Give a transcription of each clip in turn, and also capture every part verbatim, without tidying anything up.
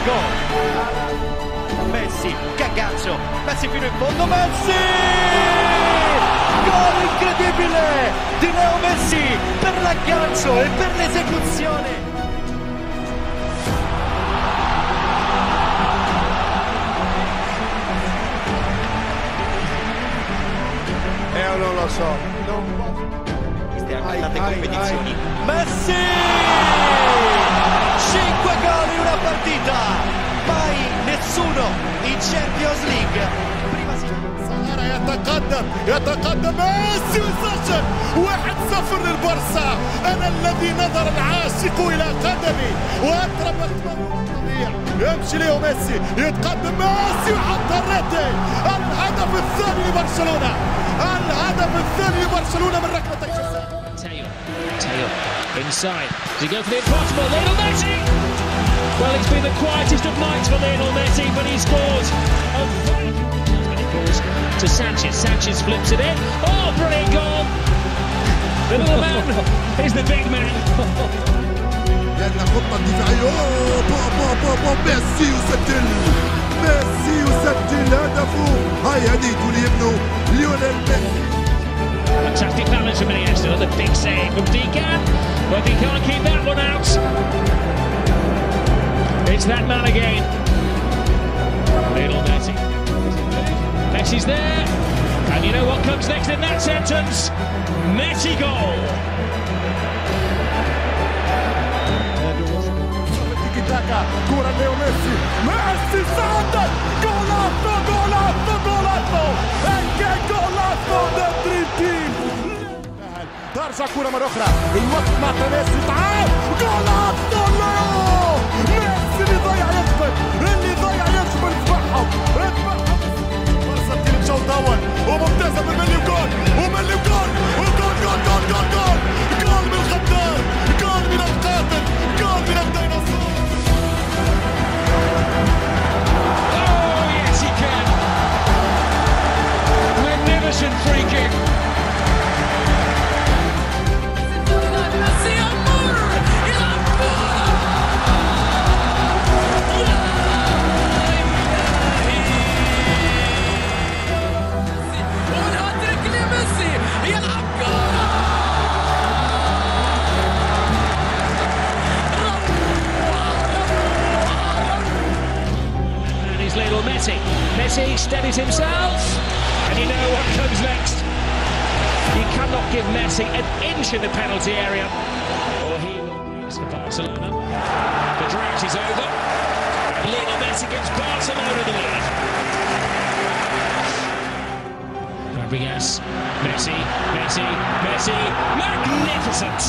gol. Messi, cagazzo, Messi fino in fondo, Messi! Gol incredibile di Leo Messi per l'aggancio e per l'esecuzione. Eh, non lo so. Non... Queste tante competizioni. Messi! cinque gol in una partita. Mai nessuno in Champions League. Prima si... يتقدم يتقدم ميسي ويسجل واحد صفر للبرسا. انا الذي نظر العاشق الى قدمي واطرب الطبيع. يمشي ليو ميسي يتقدم ميسي ويحط الريتي. الهدف الثاني لبرشلونه. الهدف الثاني لبرشلونه من ركله الجزاء. Taylor, Taylor inside. Does he go for the impossible? Lionel Messi. Well, it's been the quietest of nights for Lionel Messi, but he scores a vital. To Sanchez, Sanchez flips it in. Oh, brilliant goal! The little man is the big man. لأن خطة دفاعية. بو بو بو بو ميسي يسجل. ميسي يسجل هدفه. هاي هديته لابنه ليونيل ميسي. Fantastic balance from Iniesta. Another big save from Decan, but he can't keep that one out. It's that man again. Lionel Messi. Messi's there, and you know what comes next in that sentence? Messi goal. كرة ليو ميسي. ميسي سدد. جولاتو جولاتو جولاتو. كان جولاتو ده دريم تيم. ترجع كرة مرة أخرى. الوقت مع ميسي تعال. جولاتو ليو. ميسي اللي ضيع يقبل. اللي ضيع يقبل تبعهم. الشوط الاول وممتازه من ملي وجول وملي وجول وجول جول جول جول جول جول من الخدام جول من القاتل جول من الديناصور. Oh yes he can. Magnificent free kick. Lionel Messi. Messi steadies himself, and you know what comes next. You cannot give Messi an inch in the penalty area, or he will lose for Barcelona. The drought is over, and Lionel Messi gives Barcelona the lead. Fabregas, Messi, Messi, Messi, magnificent!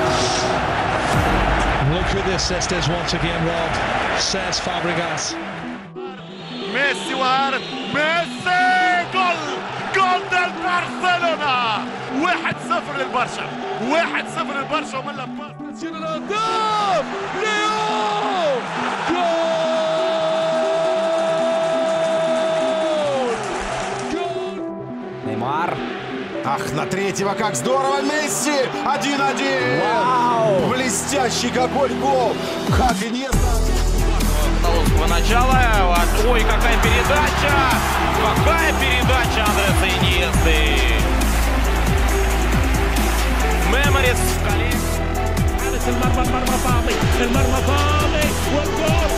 Look at this, Estes once again, Rob, says Fabregas. ميسي وعارف ميسي جول جول del برشلونة. واحد صفر للبرشا. واحد صفر للبرشا ومن لاباس الهداف ليو جول. Неймар. Ах, на третьего, как здорово, Месси! один-один! Вау! Блестящий какой гол! Как Иньеста! Каталонского начала. Ой, какая передача! Какая передача Андреса Иньесты! Меморис в коле. المرمى المرمى فاضي المرمى فاضي والجول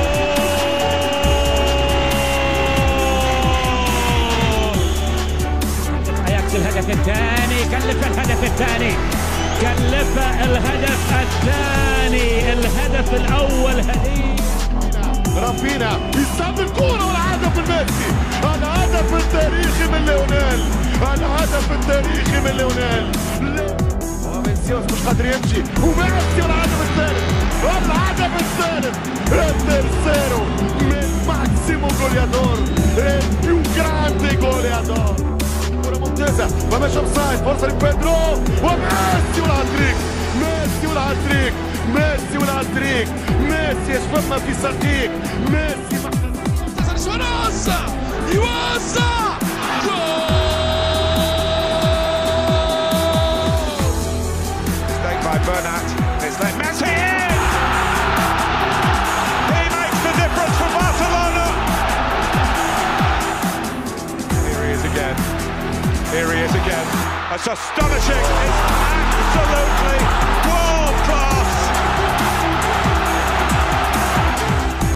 جول. اياكس الهدف الثاني. كلف الهدف الثاني. كلف الهدف الثاني. الهدف الاول هديه. رافينا يستعمل الكورة والهدف الميسي. الهدف التاريخي من ليونيل. الهدف التاريخي من ليونيل. وفينيسيوس مش قادر يمشي وميسي والهدف الثالث. الهدف الثالث. الترسيرو من ماكسيمو جوليادور. un grande goleador. كرة ممتازة ومش اوفسايد. فرصة لبيدرو وميسي والهاتريك. ميسي والهاتريك. ميسي والهاتريك. ميسي يشفطنا في ساقيك. ميسي ممتازة لشواريز يوزع جول. Mistake by Bernat. It's let Messi in. He makes the That's astonishing. It's absolutely